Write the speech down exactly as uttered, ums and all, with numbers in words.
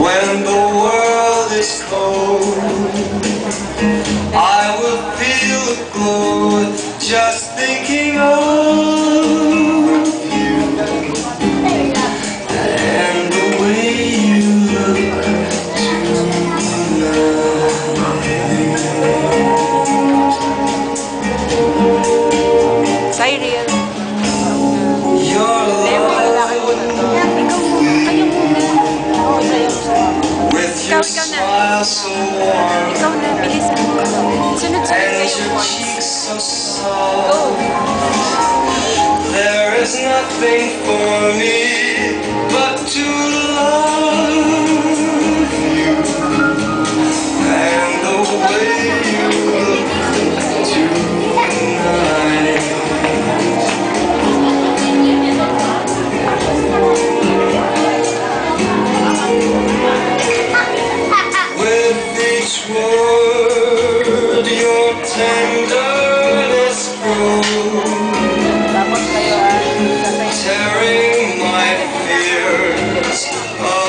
When the world is cold, I will feel a glow just thinking of you and the way you look tonight. Cyril. Your love with your smile so warm Ikaw na, bilisan mo. Sunod-sunod and kayo your once. cheeks so soft. There is nothing for me but to love you and the way you look tonight. With each word your tenderness grows, tearing my fears apart.